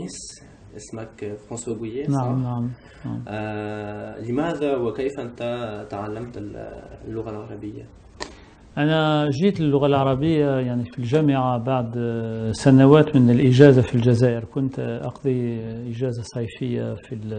تونس، اسمك فرانسوا بويه صح؟ نعم. لماذا وكيف أنت تعلمت اللغة العربية؟ أنا جيت اللغة العربية يعني في الجامعة بعد سنوات من الإجازة في الجزائر. كنت أقضي إجازة صيفية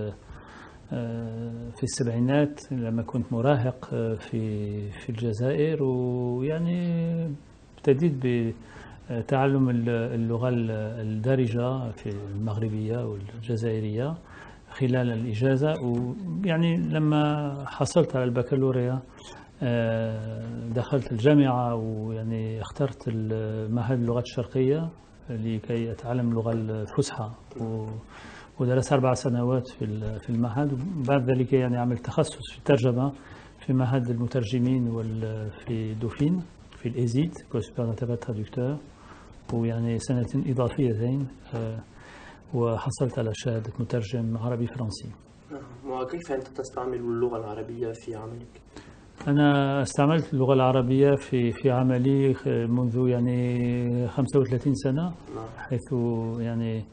في السبعينات لما كنت مراهق في الجزائر، ويعني ابتديت بتعلم اللغة الدارجة في المغربية والجزائرية خلال الإجازة. ويعني لما حصلت على البكالوريا دخلت الجامعة، ويعني اخترت معهد اللغات الشرقية لكي أتعلم اللغة الفصحى، ودرست 4 سنوات في المعهد. وبعد ذلك يعني عملت تخصص في الترجمة في معهد المترجمين في دوفين في الإيزيد كوسبير انتربريت ترادكتور، ويعني سنتين إضافيتين وحصلت على شهادة مترجم عربي فرنسي. وكيف أنت تستعمل اللغة العربية في عملك؟ أنا استعملت اللغة العربية في عملي منذ يعني 35 سنة، حيث يعني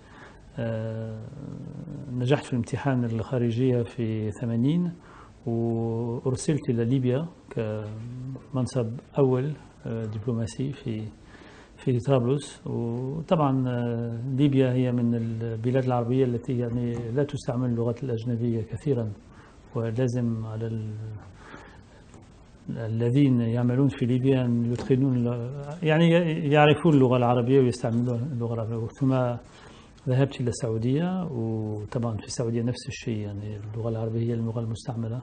نجحت في الامتحان الخارجية في 80، وأرسلت إلى ليبيا كمنصب أول دبلوماسي في طرابلس. وطبعا ليبيا هي من البلاد العربية التي يعني لا تستعمل اللغة الأجنبية كثيرا، ولازم على الذين يعملون في ليبيا أن يتقنون يعني يعرفون اللغة العربية ويستعملون اللغة العربية. ثم ذهبت إلى السعودية، وطبعا في السعودية نفس الشيء، يعني اللغة العربية هي اللغة المستعملة.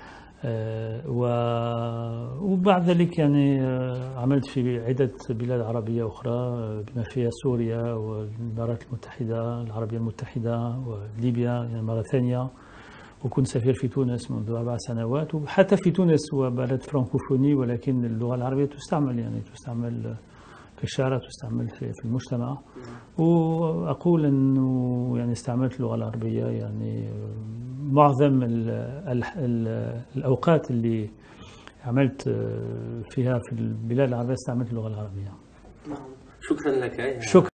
وبعد ذلك يعني عملت في عدة بلاد عربية أخرى بما فيها سوريا والإمارات المتحدة العربية المتحدة وليبيا يعني مرة ثانية. وكنت سفير في تونس منذ 4 سنوات، وحتى في تونس هو بلد فرانكوفوني، ولكن اللغة العربية تستعمل، يعني تستعمل في الشارع، تستعمل في المجتمع. وأقول أنه يعني استعملت اللغة العربية يعني معظم الأوقات اللي عملت فيها في البلاد العربية استعملت اللغة العربية. شكرا لك. شكرا.